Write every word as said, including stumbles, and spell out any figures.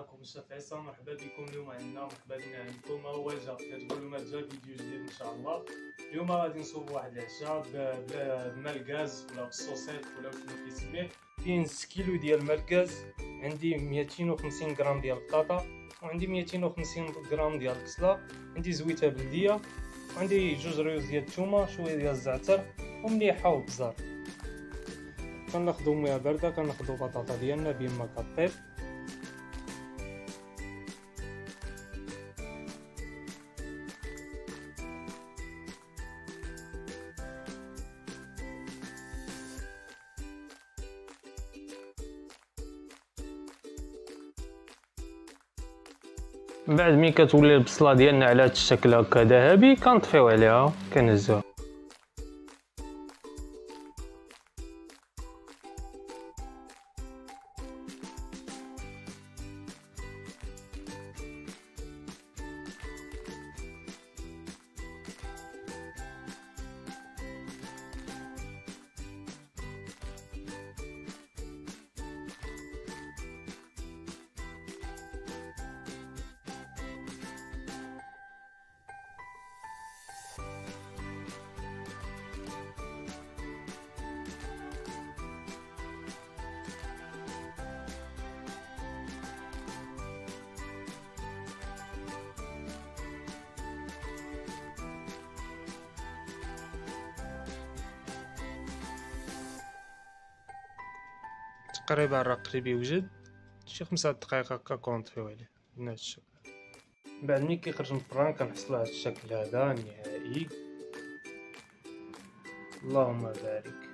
معكم الشيف عيسى. مرحبا بكم اليوم عندنا مرحبا بنا عندكم. هو جا كتقولوا ما جا فيديو جديد ان شاء الله. اليوم غادي نصوبوا واحد العشاء بلا ماء الغاز ولا بالصوصيط ولا شنو كيسميه. كاين ستة كيلو ديال ماء الغاز، عندي مئتين وخمسين غرام ديال البطاطا، وعندي مئتين وخمسين غرام ديال البصله، عندي زويته بلديه، وعندي جوج ريوز ديال الثومه، شويه ديال الزعتر ومليحه وبزار. كناخذوا مياه بارده، كناخذوا بطاطا ديالنا بما كطيب. من بعد ملي كتولي البصله ديالنا على هذا الشكل هكا ذهبي كنطفيو عليها كنهزوها. تقريبا راه قريب يوجد، شي خمسة دقائق هكا كونطفيو عليه من هذا الشكل. من بعد ملي كيخرج من الفران كنحصلو على هذا الشكل هذا النهائي. اللهم بارك.